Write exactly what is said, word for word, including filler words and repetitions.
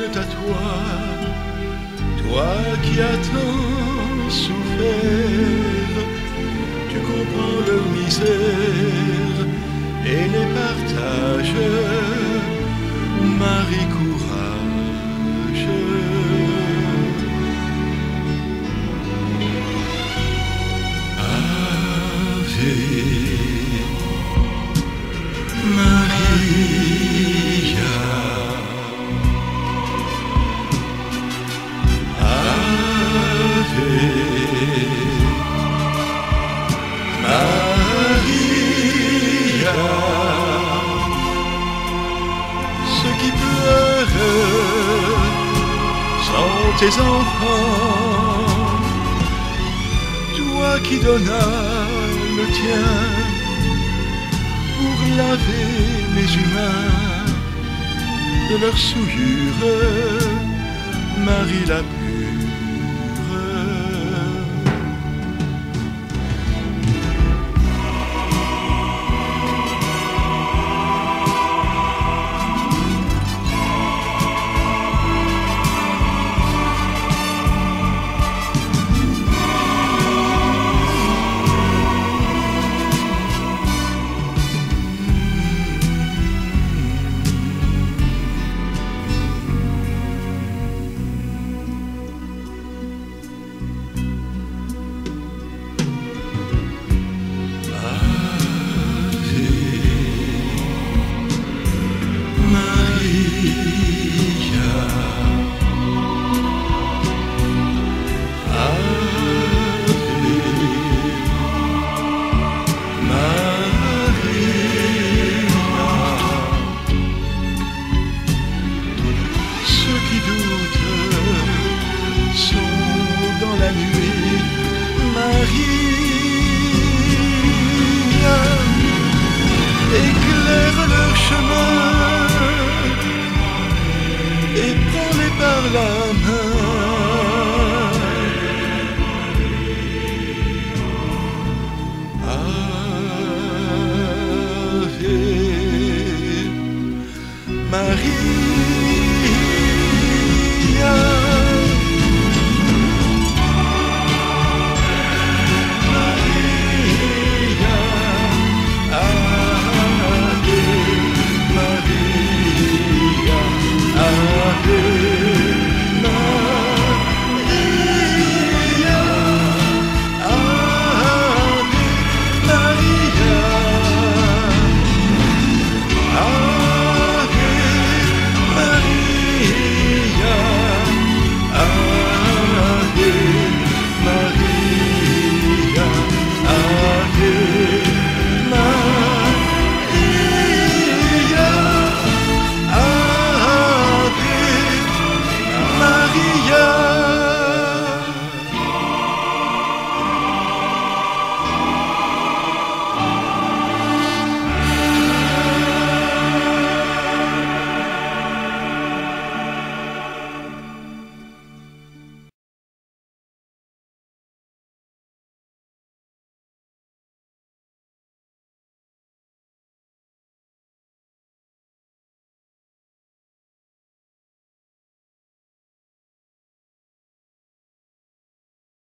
à toi, toi qui as tant souffert. Tu comprends leur misère et les partages. Marie, courage. Ave Maria. Ave Maria. Ceux qui pleurent sont tes enfants, toi qui donnas le tien pour laver les humains de leurs souillures, Marie la pure. La nuit, Maria éclaire leur chemin et prends-les par la main. Ave Maria.